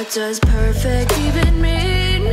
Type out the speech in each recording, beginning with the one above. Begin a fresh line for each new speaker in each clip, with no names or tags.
What does perfect even mean?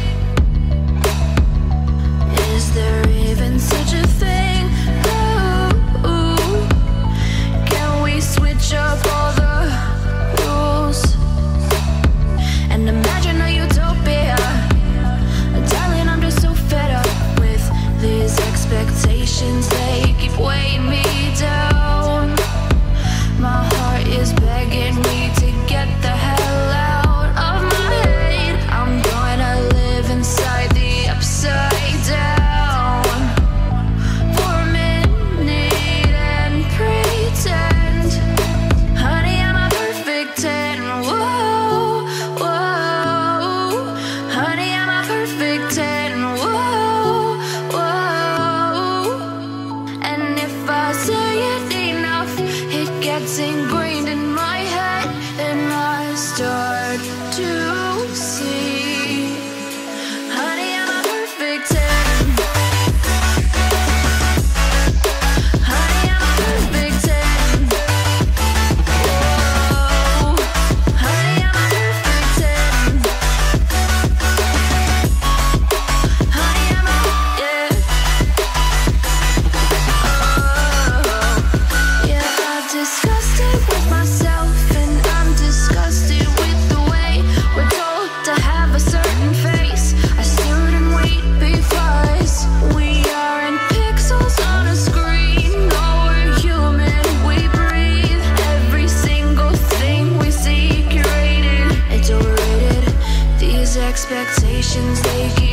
Is there even such a thing? Ooh, can we switch up all the rules and imagine a utopia? Darling, I'm just so fed up with these expectations. They keep weighing me down. My heart is begging me to get the hell out of my head. I'm gonna live inside the upside down for a minute and pretend, honey, I'm a perfect 10. Whoa, whoa, honey, I'm a perfect 10. Whoa, whoa, and if I say it enough, it gets ingrained in my head, and I start to see, honey, I'm a perfect 10. Honey, I'm a perfect 10. Whoa, honey, I'm a perfect 10. Honey, I'm a, yeah. Oh, yeah, I've discussed it with myself, and I'm disgusted with the way we're told to have a certain face. I stood and wait because we aren't pixels on a screen. No, we're human, we breathe. Every single thing we see curated. It's overrated. These expectations, they keep